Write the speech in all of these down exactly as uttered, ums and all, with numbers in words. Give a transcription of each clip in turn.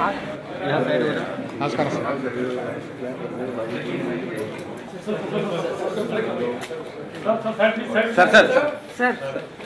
यहाँ साइड हो नमस्कार sir sir sir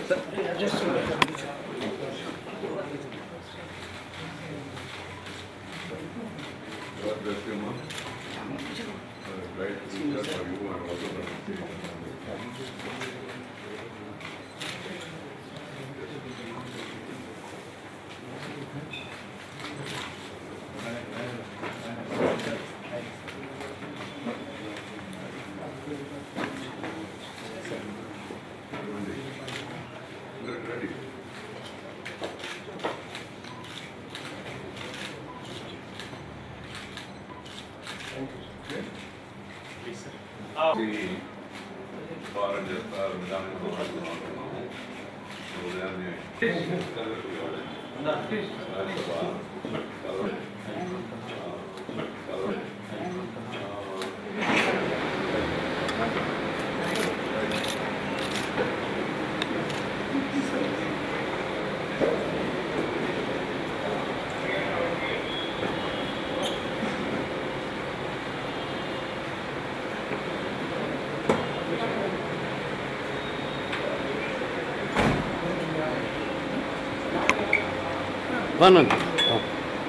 One minute. Oh.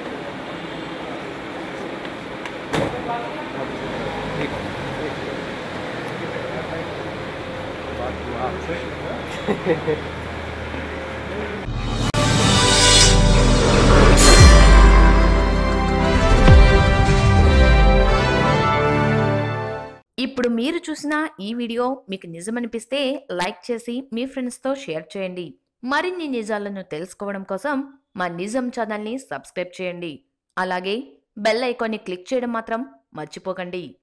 ఇప్పుడు మీరు చూసిన ఈ వీడియో మీకు నిజమనిపిస్తే లైక్ చేసి మీ ఫ్రెండ్స్తో షేర్ చేయండి. మరిన్ని నిజాలను తెలుసుకోవడం కోసం మా నిజం ఛానల్ని సబ్స్క్రైబ్ చేయండి. అలాగే బెల్ ఐకాన్ని క్లిక్ చేయడం మాత్రం మర్చిపోకండి.